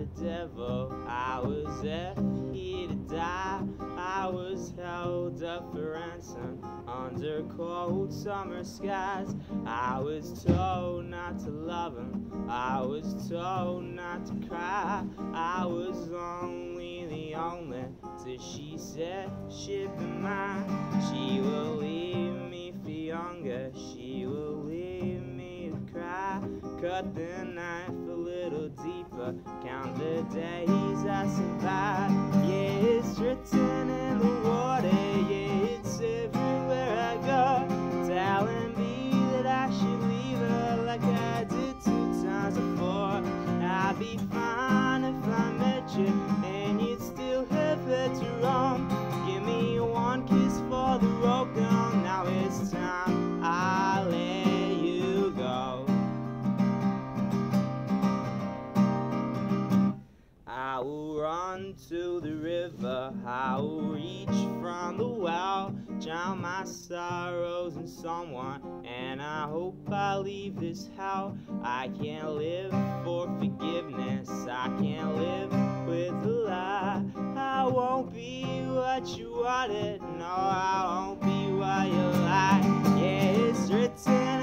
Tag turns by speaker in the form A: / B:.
A: the devil. I was left here to die. I was held up for ransom under cold summer skies. I was told not to love him, I was told not to cry. I was only the only till she said she'd be mine. She will leave me for younger, she will leave me to cry. Cut the knife a little deeper, count the days I survived. Yeah, it's written in the water, yeah, it's everywhere I go, telling me that I should leave her like I did 2 times before. I'd be fine if I met you and you'd still have heard to roam. Give me one kiss for the road gone, now it's time I let you go. I will run to the river, I will reach from the well, drown my sorrows in someone, and I hope I leave this hell. I can't live for forgiveness, I can't live with a lie. I won't be what you wanted, no, I won't be what you like. Yeah, it's written